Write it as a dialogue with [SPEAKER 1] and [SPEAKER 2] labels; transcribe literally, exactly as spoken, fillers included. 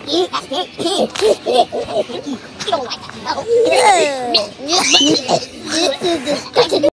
[SPEAKER 1] You don't like that. No. This is disgusting.